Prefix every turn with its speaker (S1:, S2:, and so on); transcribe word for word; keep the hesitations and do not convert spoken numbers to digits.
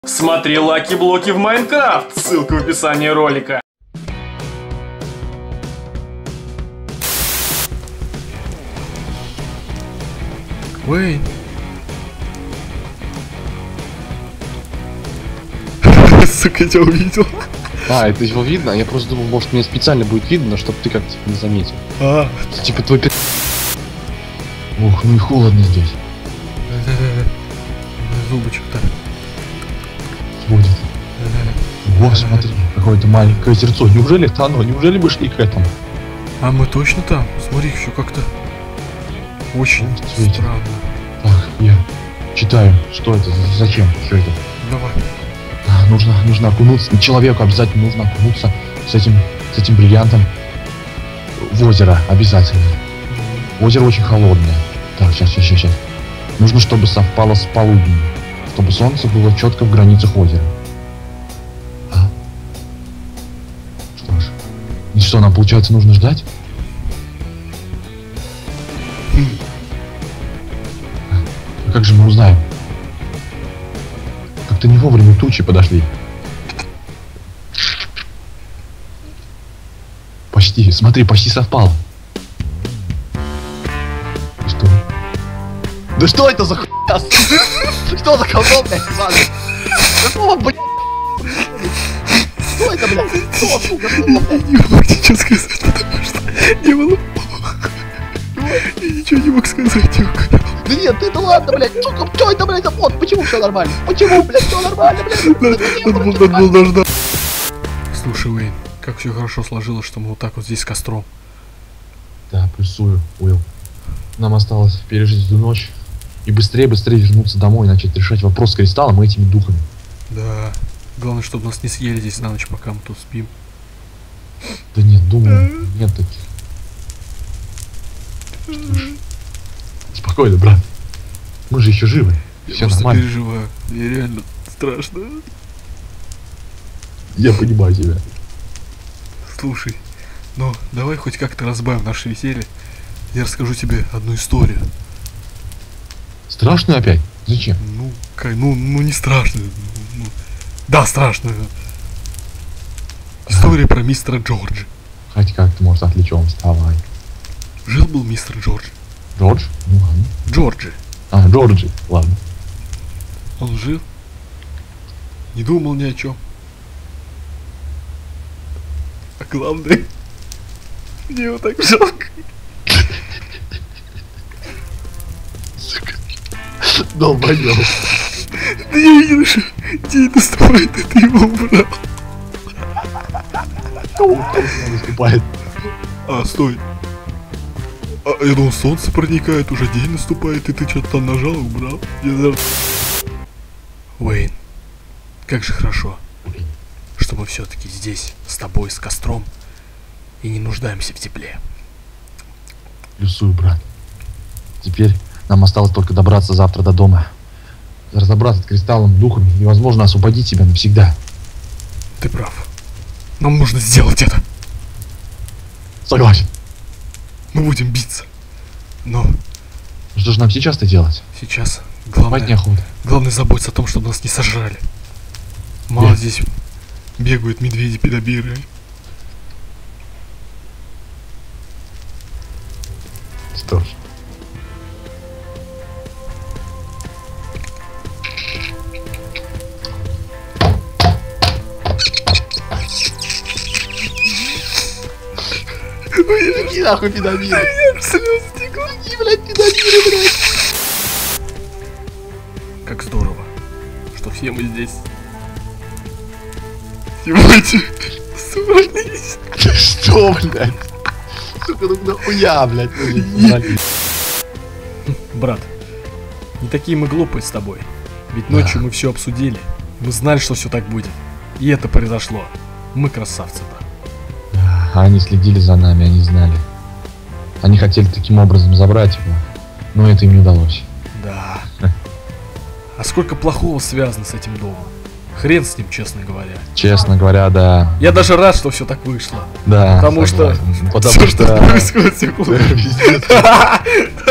S1: Смотри Лаки Блоки в Майнкрафт, ссылка в описании ролика.
S2: Уэйн. Сука, я тебя увидел.
S3: А, это его видно? Я просто думал, может мне специально будет видно, чтобы ты как-то не заметил.
S2: А.
S3: Типа твой пи... Ух, ну и холодно здесь.
S2: Зубы что-то
S3: будет. Во, смотри, какое-то маленькое озерцо. Неужели это оно? Неужели мы шли к этому?
S2: А мы точно там? Смотри, еще как-то очень
S3: Светит.
S2: странно.
S3: Так, я читаю, что это, зачем все это.
S2: Давай.
S3: А, нужно, нужно окунуться, человеку обязательно нужно окунуться с этим, с этим бриллиантом в озеро, обязательно. Озеро очень холодное. Так, сейчас, сейчас, сейчас. Нужно, чтобы совпало с полуднем, чтобы солнце было четко в границах озера. А? Что ж, и что, нам получается нужно ждать? А как же мы узнаем? Как-то не вовремя тучи подошли. Почти, смотри, почти совпало. И что? Да что это за хуйня? Что за колдун, блядь, ладно? Какого, блядь? Что это, блядь? Что, сука, что, блядь?
S2: Не мог ничего сказать, потому что не было. Я ничего не мог сказать, я угадал.
S3: Да нет, ты-то ладно, блядь, сука, что это, блядь, за фон? Почему все нормально? Почему, блядь, все нормально, блядь?
S2: Надо было, надо было дождаться. Слушай, Уэйн, как все хорошо сложилось, что мы вот так вот здесь с костром.
S3: Да, плюсую, Уилл. Нам осталось пережить эту ночь и быстрее-быстрее вернуться домой и начать решать вопрос с кристаллом и этими духами.
S2: Да. Главное, чтобы нас не съели здесь на ночь, пока мы тут спим.
S3: Да нет, думаю, нет таких. Что ж, спокойно, брат. Мы же еще живы.
S2: Я
S3: Все
S2: просто
S3: нормально.
S2: переживаю. Мне реально страшно.
S3: Я понимаю тебя.
S2: Слушай, ну давай хоть как-то разбавим наше веселье. Я расскажу тебе одну историю.
S3: Страшную опять? Зачем?
S2: Ну, как, ну, ну не страшную. Ну, да, страшную. История про мистера Джорджа.
S3: Хоть как-то, может, отвлечемся. Давай.
S2: Жил-был мистер Джордж.
S3: Джордж? Ну ладно.
S2: Джорджи.
S3: А, Джорджи. Ладно.
S2: Он жил. Не думал ни о чем. А главное, мне его так жалко.
S3: Сука. Долбоёб.
S2: Да я видел, что день наступает, и ты его убрал.
S3: Наступает.
S2: А, стой. А, я думал, солнце проникает, уже день наступает, и ты что-то там нажал и убрал. Я даже... Уэйн, как же хорошо, что мы все-таки здесь, с тобой, с костром, и не нуждаемся в тепле.
S3: Плюсую, брат. Теперь нам осталось только добраться завтра до дома. Разобраться с кристаллом, духами и, возможно, освободить себя навсегда.
S2: Ты прав. Нам нужно сделать это.
S3: Согласен.
S2: Мы будем биться. Но
S3: Что же нам сейчас-то делать?
S2: сейчас
S3: Спать
S2: главное,
S3: неохота.
S2: главное заботиться о том, чтобы нас не сожрали. Мало
S3: Нет.
S2: здесь бегают медведи-педобиры.
S3: Что ж. Какие нахуй педобиры?
S2: Слезы текут.
S3: Какие, блядь, педобиры, блядь?
S2: Как здорово, что все мы здесь сегодня собрались.
S3: Что, блядь? Сука, ну нахуя, блядь?
S2: Брат, не такие мы глупые с тобой. Ведь ночью
S3: Да.
S2: мы все обсудили. Мы знали, что все так будет. И это произошло. Мы красавцы, брат.
S3: Они следили за нами, они знали. Они хотели таким образом забрать его, но это им не удалось.
S2: Да. А сколько плохого связано с этим домом? Хрен с ним, честно говоря.
S3: Честно говоря, да.
S2: Я даже рад, что все так вышло.
S3: Да.
S2: Потому что
S3: согласен. Потому
S2: все,
S3: что...
S2: что происходит, все плохо.
S3: Пиздец.